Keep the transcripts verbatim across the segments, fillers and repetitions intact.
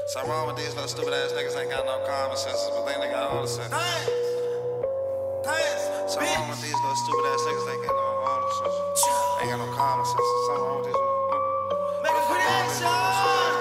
Something wrong with these little stupid ass niggas ain't got no common sense, but they ain't got all the sense. Something wrong with these little stupid ass niggas ain't got no all the sense. Ain't got no common sense. Something wrong with these little. Make a pretty action.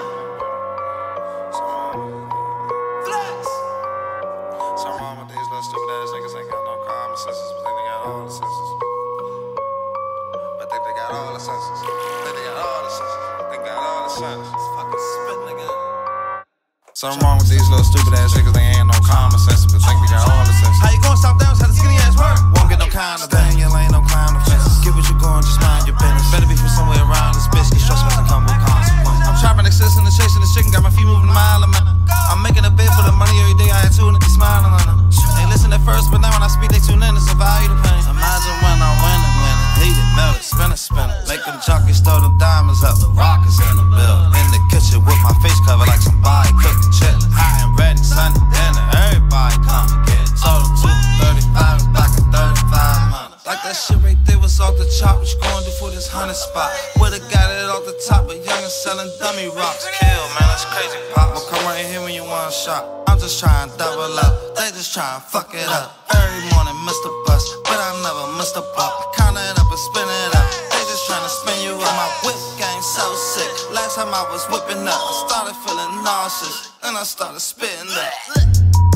Flex. Something wrong with these little stupid ass niggas ain't got no common sense, but they got all the senses. But they, they got all the senses. They, they got all the senses. They got all the senses. Fucking spitting again. Something wrong with these little stupid ass niggas, they ain't no common sense, but think they got all the sense. How you gonna stop them? How the skinny ass work? Won't get no kind of thing, you ain't no clown offenses. Get what you going, just mind your business. Better be from somewhere around this bitch, cause trust me, I come with consequences. I'm trapping, existing, and chasing the chicken, got my feet moving a mile a minute. I'm making a bid for the money every day, I had two and they smiling on them. Ain't listen at first, but now when I speak, they tune in, it's a value to pay. Imagine when I win it, win it, heat it, melt it, spin it, spin it. Make them jockeys throw them diamonds up, the rockets in the building. In the kitchen with my face covered like somebody cooking chillin'. High and ready, Sunday dinner, everybody come and get it. Told them two thirty-five, back at thirty-five months. Like that shit right there was off the chop, what you gonna do for this hundred spot? Would've got it off the top, but young and selling dummy rocks. Kill, man, that's crazy pop. Well, come right here when you want a shot. I'm just trying to double up, they just trying to fuck it up. Every morning, Mister Bus, but I never missed a buck. Count it up and spin it up, they just trying to spin you up. My whip game so sick, last time I was whipping up, I started feeling nauseous, and I started spitting up.